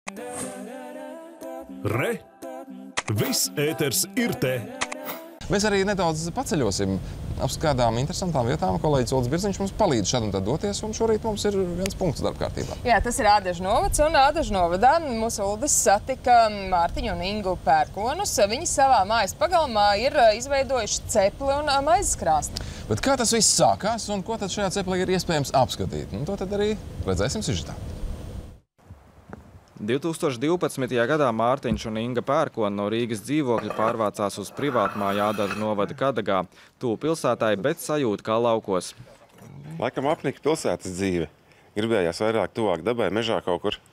Re! Viss ēters ir te! Mēs arī nedaudz paceļosim ap kādām interesantām vietām. Kolēģis Ulris Birziņš mums palīdz šad un tad doties, un šorīt mums ir viens punkts darbkārtībā. Jā, tas ir Ādažu novads, un Ādažu novadā mūsu Uldis satika Mārtiņu un Ingu Pērkonus. Viņi savā mājas pagalmā ir izveidojuši cepli un maizes krāsni. Bet kā tas viss sākās, un ko tad šajā ceplī ir iespējams apskatīt? To tad arī redzēsim sižetā. 2012. gadā Mārtiņš un Inga Pērkoni no Rīgas dzīvokļa pārvācās uz privātmāju Ādažu novada Kadagā. Tūl pilsētai, bet sajūta kā laukos. Laikam apnika pilsētas dzīve. Gribējās vairāk tuvāk dabai, mežā kaut kur.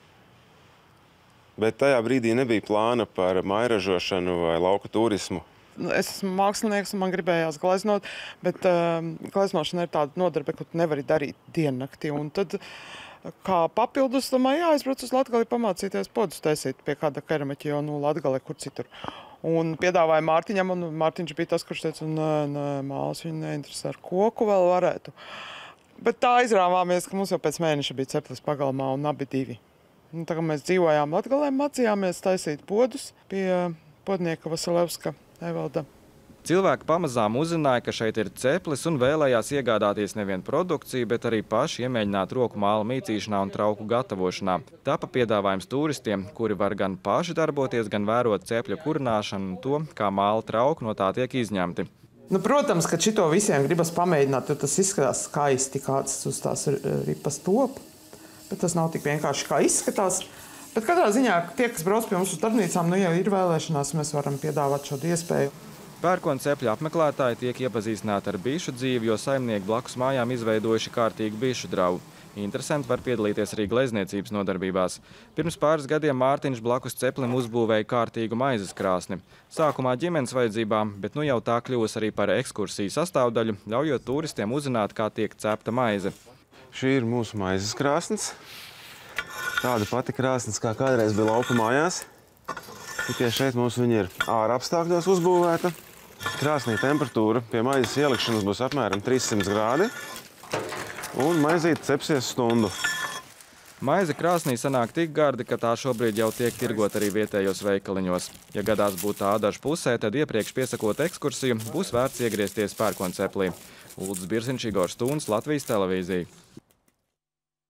Bet tajā brīdī nebija plāna par mājražošanu vai lauku turismu. Es esmu mākslinieks un man gribējās gleznot, bet gleznošana ir tāda nodarbe, ko tu nevari darīt diennakti. Un tad kā papildus, domāju, jāizbrauc uz Latgali pamācīties podus taisīt pie kāda keramiķa, jo Latgali kur citur. Un piedāvāja Mārtiņam, un Mārtiņš bija tas, kurš teica, nē, mālas viņu neinteresē, ar koku vēl varētu. Bet tā izrāvāmies, ka mums jau pēc mēneša bija ceplis pagalmā un abi divi. Un tā kā mēs dzīvojām Latgalē, mācījāmies taisīt podus pie podnieka Vasilevska Evalda. Cilvēki pamazām uzzināja, ka šeit ir ceplis un vēlējās iegādāties nevien produkciju, bet arī paši iemēģināt roku māla mīcīšanā un trauku gatavošanā. Tāpa piedāvājums turistiem, kuri var gan paši darboties, gan vērot cepļu kurināšanu un to, kā māla trauku no tā tiek izņemti. Protams, ka šito visiem gribas pamēģināt, jo tas izskatās skaisti, kāds uz tās ripas top. Bet tas nav tik vienkārši, kā izskatās. Bet katrā ziņā tie, kas brauc pie mums uz darbnīcām, jau ir vēlēšanās, mēs varam piedāvāt šo iespēju. Pērkonu cepļu apmeklētāji tiek iepazīstināti ar bišu dzīvi, jo saimnieki blakus mājām izveidojuši kārtīgu bišu dravu. Interesanti var piedalīties arī glezniecības nodarbībās. Pirms pāris gadiem Mārtiņš blakus ceplim uzbūvēja kārtīgu maizes krāsni. Sākumā ģimenes vajadzībām, bet nu jau tā kļūs arī par ekskursiju sastāvdaļu, ļaujot turistiem uzzināt, kā tiek cepta maize. Šī ir mūsu maizes krāsnes. Tāda pati krāsnes, kā kādreiz bija lauku mājās. Tikai šeit mums viņa ir ārā apstākļos uzbūvēta. Krāsnī temperatūra pie maizes ielikšanas būs apmēram 300 grādi, un maizīte cepsies stundu. Maize krāsnī sanāk tik gardi, ka tā šobrīd jau tiek tirgot arī vietējos veikaliņos. Ja gadās būt Ādažu pusē, tad iepriekš piesakot ekskursiju, būs vērts iegriezties Pērkonu ceplī. Uldis Birziņš, Igors Tūns, Latvijas televīzija.